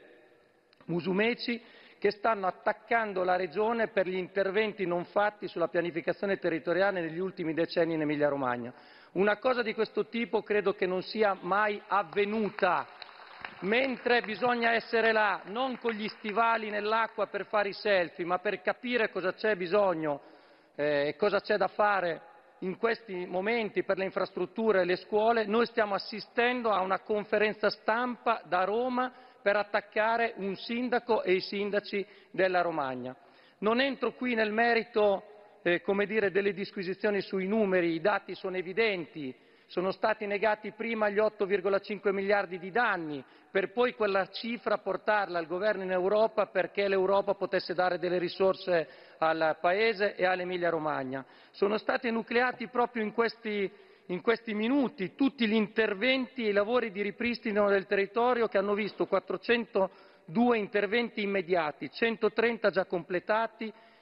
Musumeci, che stanno attaccando la Regione per gli interventi non fatti sulla pianificazione territoriale negli ultimi decenni in Emilia-Romagna. Una cosa di questo tipo credo che non sia mai avvenuta, mentre bisogna essere là non con gli stivali nell'acqua per fare i selfie, ma per capire cosa c'è bisogno e eh, cosa c'è da fare in questi momenti per le infrastrutture e le scuole. Noi stiamo assistendo a una conferenza stampa da Roma per attaccare un sindaco e i sindaci della Romagna. Non entro qui nel merito eh, come dire, delle disquisizioni sui numeri, i dati sono evidenti, sono stati negati prima gli otto virgola cinque miliardi di danni, per poi quella cifra portarla al governo in Europa perché l'Europa potesse dare delle risorse al Paese e all'Emilia Romagna. Sono stati enucleati proprio in questi in questi minuti tutti gli interventi e i lavori di ripristino del territorio che hanno visto quattrocentodue interventi immediati, centotrenta già completati,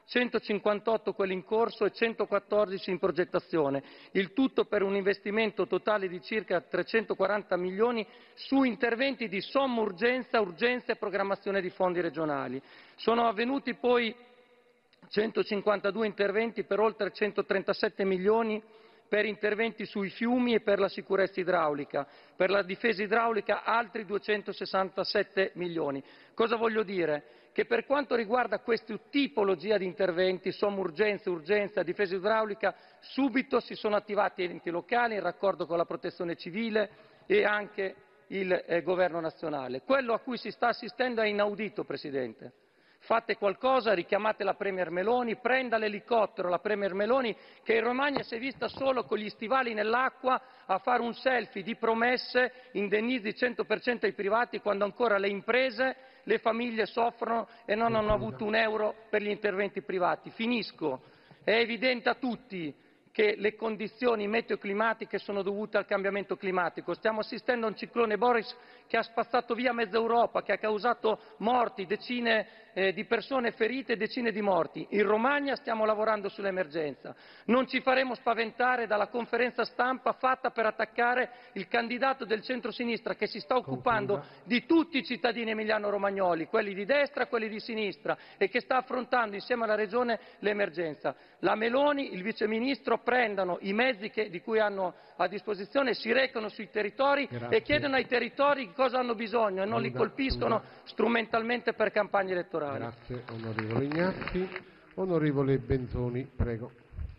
centocinquantotto quelli in corso e centoquattordici in progettazione, il tutto per un investimento totale di circa trecentoquaranta milioni su interventi di somma urgenza, urgenza e programmazione di fondi regionali. Sono avvenuti poi centocinquantadue interventi per oltre centotrentasette milioni per interventi sui fiumi e per la sicurezza idraulica, per la difesa idraulica altri duecentosessantasette milioni. Cosa voglio dire? Che per quanto riguarda questa tipologia di interventi, somma urgenza, urgenza, difesa idraulica, subito si sono attivati enti locali in raccordo con la protezione civile e anche il eh, governo nazionale. Quello a cui si sta assistendo è inaudito, Presidente. Fate qualcosa, richiamate la Premier Meloni, prenda l'elicottero la Premier Meloni che in Romagna si è vista solo con gli stivali nell'acqua a fare un selfie di promesse, indennizzi cento per cento ai privati quando ancora le imprese, le famiglie soffrono e non hanno avuto un euro per gli interventi privati. Finisco. È evidente a tutti che le condizioni meteoclimatiche sono dovute al cambiamento climatico. Stiamo assistendo a un ciclone Boris che ha spazzato via mezza Europa, che ha causato morti, decine eh, di persone ferite e decine di morti. In Romagna stiamo lavorando sull'emergenza. Non ci faremo spaventare dalla conferenza stampa fatta per attaccare il candidato del centro-sinistra che si sta occupando Concluda. di tutti i cittadini emiliano-romagnoli, quelli di destra e quelli di sinistra, e che sta affrontando insieme alla Regione l'emergenza. La Meloni, il Vice Ministro, prendano i mezzi che, di cui hanno a disposizione, si recano sui territori Grazie. e chiedono ai territori cosa hanno bisogno e non li colpiscono strumentalmente per campagne elettorali. Grazie onorevole Ignazzi. Onorevole Benzoni, prego.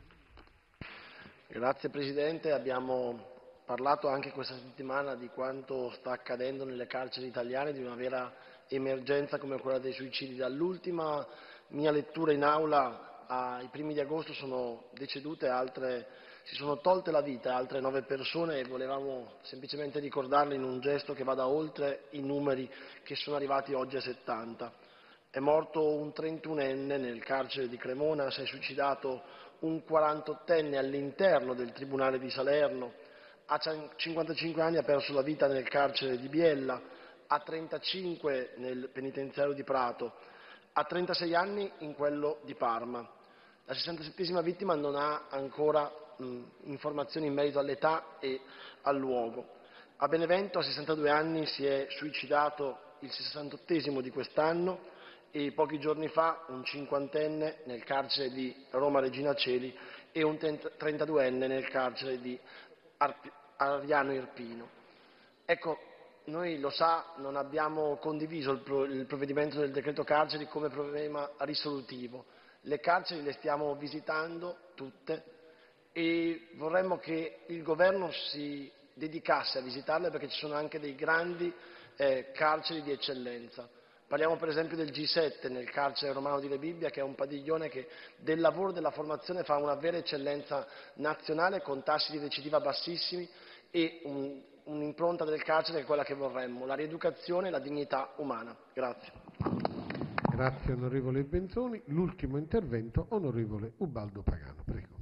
Grazie Presidente, abbiamo parlato anche questa settimana di quanto sta accadendo nelle carceri italiane, di una vera emergenza come quella dei suicidi. Dall'ultima mia lettura in aula ai primi di agosto sono decedute altre, si sono tolte la vita altre nove persone e volevamo semplicemente ricordarle in un gesto che vada oltre i numeri che sono arrivati oggi a settanta. È morto un trentunenne nel carcere di Cremona, si è suicidato un quarantottenne all'interno del Tribunale di Salerno, a cinquantacinque anni ha perso la vita nel carcere di Biella, a trentacinque nel penitenziario di Prato, a trentasei anni in quello di Parma. La sessantasettesima vittima non ha ancora mh, informazioni in merito all'età e al luogo. A Benevento a sessantadue anni si è suicidato il sessantottesimo di quest'anno e pochi giorni fa un cinquantenne nel carcere di Roma Regina Coeli e un trentaduenne nel carcere di Arpi- Ariano Irpino. Ecco, noi lo sa, non abbiamo condiviso il, pro- il provvedimento del decreto carceri come problema risolutivo. Le carceri le stiamo visitando tutte e vorremmo che il governo si dedicasse a visitarle perché ci sono anche dei grandi eh, carceri di eccellenza. Parliamo per esempio del G sette nel carcere romano di Rebibbia, che è un padiglione che del lavoro e della formazione fa una vera eccellenza nazionale con tassi di recidiva bassissimi e un, un'impronta del carcere che è quella che vorremmo, la rieducazione e la dignità umana. Grazie. Grazie onorevole Benzoni. L'ultimo intervento, onorevole Ubaldo Pagano, prego.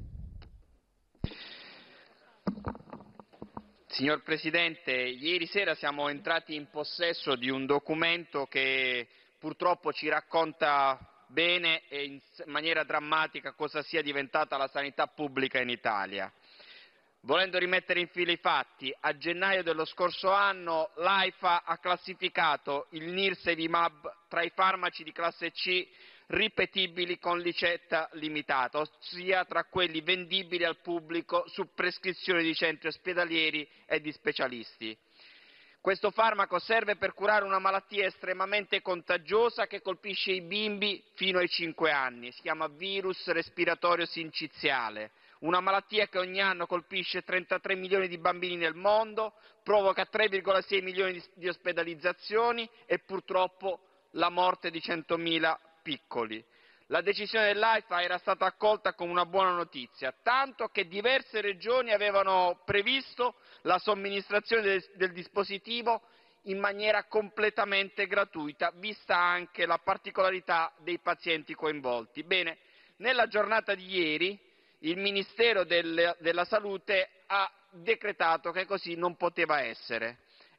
Signor Presidente, ieri sera siamo entrati in possesso di un documento che purtroppo ci racconta bene e in maniera drammatica cosa sia diventata la sanità pubblica in Italia. Volendo rimettere in fila i fatti, a gennaio dello scorso anno l'AIFA ha classificato il Nirsevimab tra i farmaci di classe C ripetibili con ricetta limitata, ossia tra quelli vendibili al pubblico su prescrizione di centri ospedalieri e di specialisti. Questo farmaco serve per curare una malattia estremamente contagiosa che colpisce i bimbi fino ai cinque anni, si chiama virus respiratorio sinciziale, una malattia che ogni anno colpisce trentatré milioni di bambini nel mondo, provoca tre virgola sei milioni di, di ospedalizzazioni e purtroppo la morte di centomila piccoli. La decisione dell'AIFA era stata accolta come una buona notizia, tanto che diverse regioni avevano previsto la somministrazione del, del dispositivo in maniera completamente gratuita, vista anche la particolarità dei pazienti coinvolti. Bene, nella giornata di ieri il Ministero del, della Salute ha decretato che così non poteva essere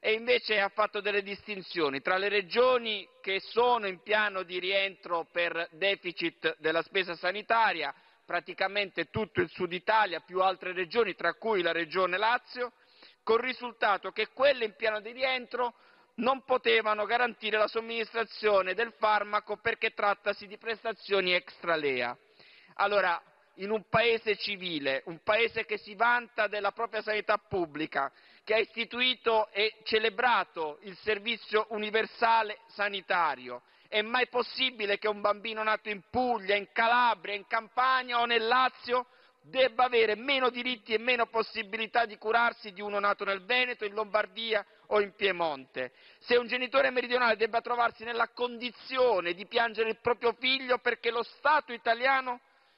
e invece ha fatto delle distinzioni tra le regioni che sono in piano di rientro per deficit della spesa sanitaria, praticamente tutto il sud Italia, più altre regioni, tra cui la regione Lazio, col risultato che quelle in piano di rientro non potevano garantire la somministrazione del farmaco perché trattasi di prestazioni extra L E A. Allora, in un paese civile, un paese che si vanta della propria sanità pubblica, che ha istituito e celebrato il servizio universale sanitario, è mai possibile che un bambino nato in Puglia, in Calabria, in Campania o nel Lazio debba avere meno diritti e meno possibilità di curarsi di uno nato nel Veneto, in Lombardia o in Piemonte? Se un genitore meridionale debba trovarsi nella condizione di piangere il proprio figlio perché lo Stato italiano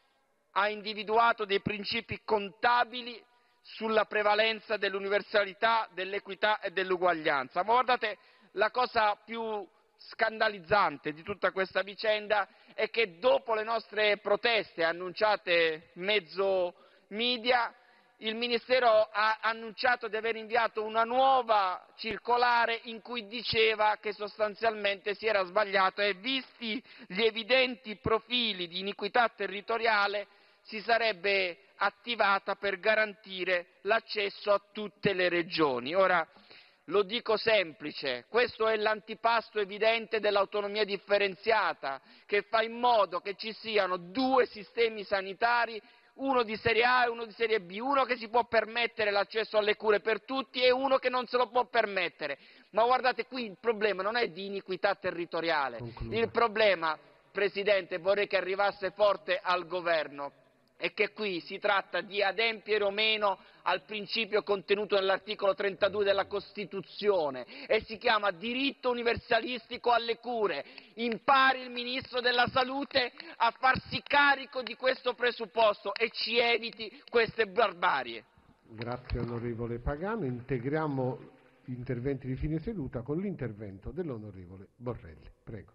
ha individuato dei principi contabili sulla prevalenza dell'universalità, dell'equità e dell'uguaglianza. Ma guardate, la cosa più scandalizzante di tutta questa vicenda è che dopo le nostre proteste annunciate mezzo media, il Ministero ha annunciato di aver inviato una nuova circolare in cui diceva che sostanzialmente si era sbagliato e, visti gli evidenti profili di iniquità territoriale, si sarebbe attivata per garantire l'accesso a tutte le regioni. Ora, lo dico semplice, questo è l'antipasto evidente dell'autonomia differenziata, che fa in modo che ci siano due sistemi sanitari, uno di serie A e uno di serie B, uno che si può permettere l'accesso alle cure per tutti e uno che non se lo può permettere. Ma guardate, qui il problema non è di iniquità territoriale, Concluda. Il problema, Presidente, vorrei che arrivasse forte al Governo, è che qui si tratta di adempiere o meno al principio contenuto nell'articolo trentadue della Costituzione e si chiama diritto universalistico alle cure. Impari il Ministro della Salute a farsi carico di questo presupposto e ci eviti queste barbarie. Grazie onorevole Pagano. Integriamo gli interventi di fine seduta con l'intervento dell'onorevole Borrelli. Prego.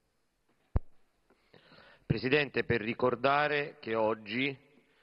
Presidente, per ricordare che oggi,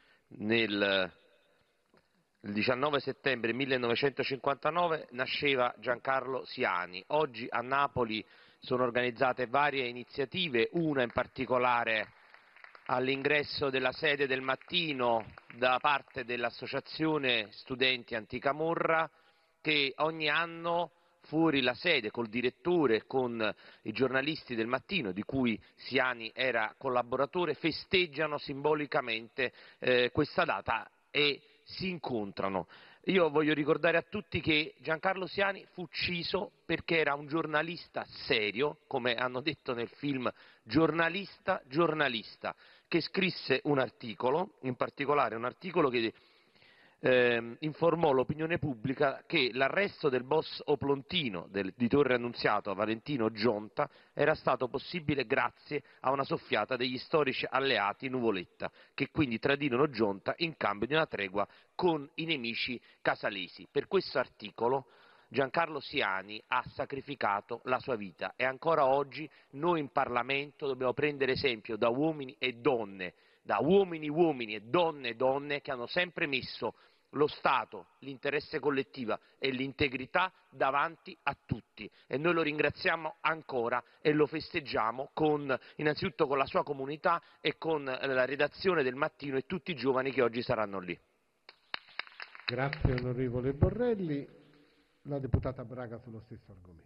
nel il diciannove settembre millenovecentocinquantanove, nasceva Giancarlo Siani. Oggi a Napoli sono organizzate varie iniziative, una in particolare all'ingresso della sede del Mattino da parte dell'Associazione Studenti Anticamorra, che ogni anno fuori la sede, col direttore, con i giornalisti del Mattino, di cui Siani era collaboratore, festeggiano simbolicamente eh, questa data e si incontrano. Io voglio ricordare a tutti che Giancarlo Siani fu ucciso perché era un giornalista serio, come hanno detto nel film, giornalista, giornalista, che scrisse un articolo, in particolare un articolo che Eh, informò l'opinione pubblica che l'arresto del boss oplontino del, di Torre Annunziato, Valentino Gionta, era stato possibile grazie a una soffiata degli storici alleati Nuvoletta, che quindi tradirono Gionta in cambio di una tregua con i nemici casalesi. Per questo articolo Giancarlo Siani ha sacrificato la sua vita e ancora oggi noi in Parlamento dobbiamo prendere esempio da uomini e donne, da uomini uomini e donne donne che hanno sempre messo lo Stato, l'interesse collettivo e l'integrità davanti a tutti e noi lo ringraziamo ancora e lo festeggiamo con, innanzitutto con la sua comunità e con la redazione del Mattino e tutti i giovani che oggi saranno lì. Grazie onorevole Borrelli. La deputata Braga sullo stesso argomento.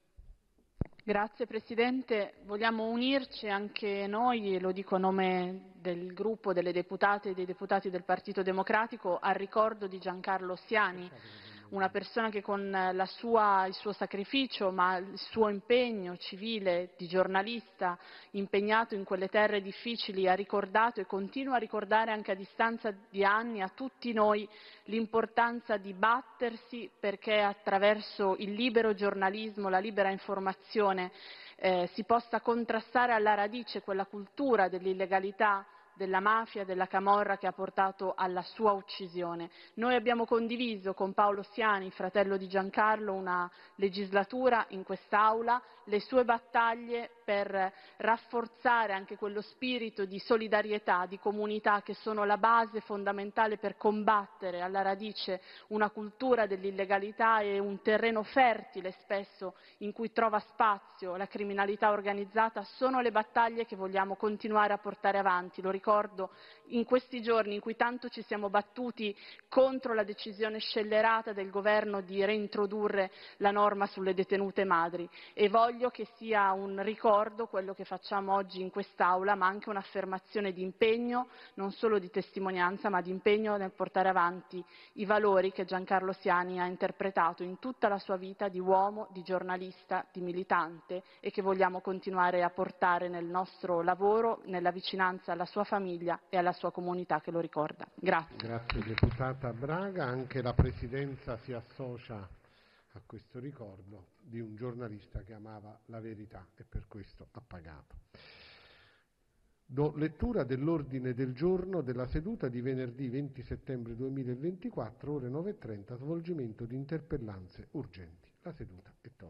Grazie Presidente, vogliamo unirci anche noi, e lo dico a nome del gruppo delle deputate e dei deputati del Partito Democratico, al ricordo di Giancarlo Siani, una persona che con la sua, il suo sacrificio, ma il suo impegno civile di giornalista impegnato in quelle terre difficili ha ricordato e continua a ricordare anche a distanza di anni a tutti noi l'importanza di battersi perché attraverso il libero giornalismo, la libera informazione eh, si possa contrastare alla radice quella cultura dell'illegalità della mafia, della camorra che ha portato alla sua uccisione. Noi abbiamo condiviso con Paolo Siani, fratello di Giancarlo, una legislatura in quest'Aula, le sue battaglie per rafforzare anche quello spirito di solidarietà, di comunità che sono la base fondamentale per combattere alla radice una cultura dell'illegalità e un terreno fertile spesso in cui trova spazio la criminalità organizzata. Sono le battaglie che vogliamo continuare a portare avanti. Lo ricordo in questi giorni in cui tanto ci siamo battuti contro la decisione scellerata del governo di reintrodurre la norma sulle detenute madri, e voglio che sia un ricordo quello che facciamo oggi in quest'Aula, ma anche un'affermazione di impegno, non solo di testimonianza, ma di impegno nel portare avanti i valori che Giancarlo Siani ha interpretato in tutta la sua vita di uomo, di giornalista, di militante, e che vogliamo continuare a portare nel nostro lavoro, nella vicinanza alla sua famiglia e alla sua comunità che lo ricorda. Grazie. Grazie deputata Braga. Anche la Presidenza si associa a questo ricordo di un giornalista che amava la verità e per questo ha pagato. Do lettura dell'ordine del giorno della seduta di venerdì venti settembre duemilaventiquattro, ore nove e trenta, svolgimento di interpellanze urgenti. La seduta è tolta.